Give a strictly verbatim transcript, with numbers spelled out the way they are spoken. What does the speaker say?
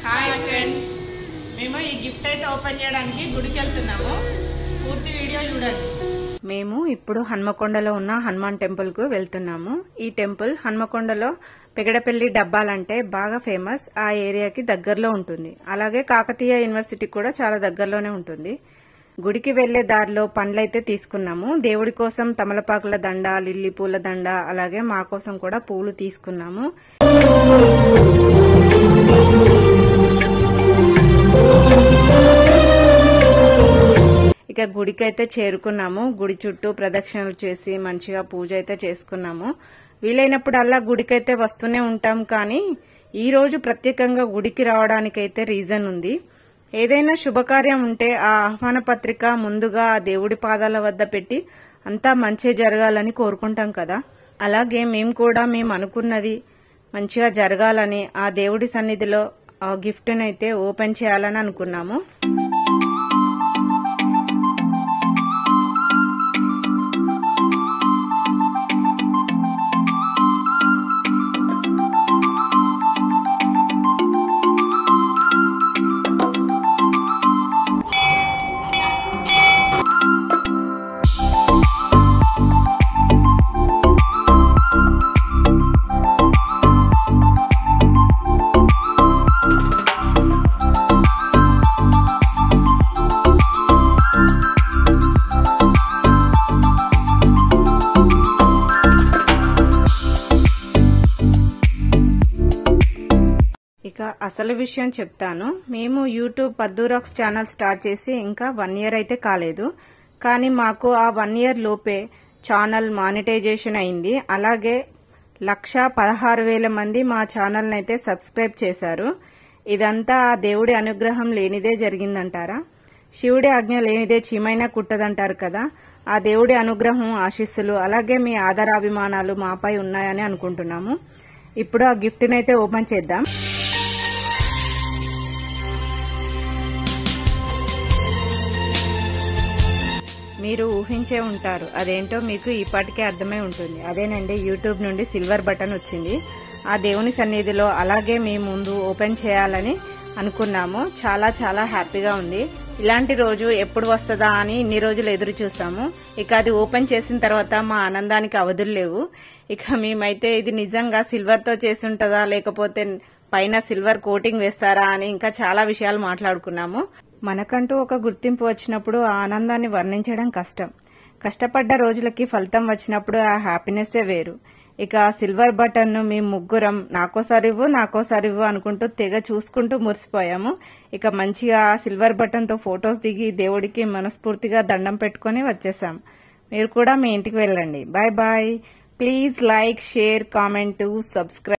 Hi friends, మేము ఈ gift అయితే ఓపెన్ చేయడానికి గుడికి వెళ్తున్నాము. పూర్తి వీడియో చూడండి. మేము ఇప్పుడు హన్మకొండలో ఉన్న హనుమాన్ టెంపుల్ కు వెళ్తున్నాము. ఈ టెంపుల్ హన్మకొండలో పెగడపల్లి డబ్బాలంటే బాగా ఫేమస్. ఆ ఏరియాకి దగ్గరలో ఉంటుంది. అలాగే కాకతీయ యూనివర్సిటీ కూడా చాలా దగ్గరలోనే ఉంటుంది. గుడికి వెళ్లే దారిలో పండ్లైతే తీసుకున్నాము. దేవుడి కోసం తమలపాకుల దండ, లిల్లీ పూల దండ, అలాగే మా కోసం కూడా పూలు తీసుకున్నాము. ఇక గుడికి అయితే చేరుకున్నాము. గుడి చుట్టూ ప్రదక్షిణలు చేసి మంచిగా పూజ అయితే చేసుకున్నాము. వీలైనప్పుడల్లా గుడికైతే వస్తూనే ఉంటాం, కానీ ఈ రోజు ప్రత్యేకంగా గుడికి రావడానికైతే రీజన్ ఉంది. ఏదైనా శుభకార్యం ఉంటే ఆ ఆహ్వాన పత్రిక ముందుగా ఆ దేవుడి పాదాల వద్ద పెట్టి అంతా మంచి జరగాలని కోరుకుంటాం కదా. అలాగే మేము కూడా మేము అనుకున్నది మంచిగా జరగాలని ఆ దేవుడి సన్నిధిలో ఆ గిఫ్ట్ని అయితే ఓపెన్ చేయాలని అనుకున్నాము. ఇక అసలు విషయం చెప్తాను. మేము యూట్యూబ్ పద్దూరాక్స్ ఛానల్ స్టార్ట్ చేసి ఇంకా వన్ ఇయర్ అయితే కాలేదు, కానీ మాకు ఆ వన్ ఇయర్ లోపే ఛానల్ మానిటైజేషన్ అయింది. అలాగే లక్ష పదహారు వేల మంది మా ఛానల్ అయితే సబ్స్క్రైబ్ చేశారు. ఇదంతా ఆ దేవుడి అనుగ్రహం లేనిదే జరిగిందంటారా? శివుడి ఆజ్ఞ లేనిదే చీమైనా కుట్టదంటారు కదా. ఆ దేవుడి అనుగ్రహం, ఆశీస్సులు, అలాగే మీ ఆదరాభిమానాలు మాపై ఉన్నాయని అనుకుంటున్నాము. ఇప్పుడు ఆ గిఫ్ట్ని అయితే ఓపెన్ చేద్దాం. మీరు ఊహించే ఉంటారు, అదేంటో మీకు ఈపాటికే అర్థమై ఉంటుంది. అదేనండి, యూట్యూబ్ నుండి సిల్వర్ బటన్ వచ్చింది. ఆ దేవుని సన్నిధిలో అలాగే మీ ముందు ఓపెన్ చేయాలని అనుకున్నాము. చాలా చాలా హ్యాపీగా ఉంది. ఇలాంటి రోజు ఎప్పుడు వస్తుందా అని ఇన్ని రోజులు ఎదురు చూసాము. ఇక అది ఓపెన్ చేసిన తర్వాత మా ఆనందానికి అవధులు లేవు. ఇక మేమైతే ఇది నిజంగా సిల్వర్ తో చేసి ఉంటుందా, లేకపోతే పైన సిల్వర్ కోటింగ్ వేస్తారా అని ఇంకా చాలా విషయాలు మాట్లాడుకున్నాము. మనకంటూ ఒక గుర్తింపు వచ్చినప్పుడు ఆ ఆనందాన్ని వర్ణించడం కష్టం. కష్టపడ్డ రోజులకి ఫలితం వచ్చినప్పుడు ఆ హ్యాపీనెస్సే వేరు. ఇక సిల్వర్ బటన్ ను మేము ముగ్గురం నాకోసారి ఇవ్వు నాకోసారి ఇవ్వు అనుకుంటూ తెగ చూసుకుంటూ మురిసిపోయాము. ఇక మంచిగా సిల్వర్ బటన్ తో ఫొటోస్ దిగి దేవుడికి మనస్ఫూర్తిగా దండం పెట్టుకుని వచ్చేసాం. మీరు కూడా మీ ఇంటికి వెళ్ళండి. Bye bye. Please like, share, comment, subscribe.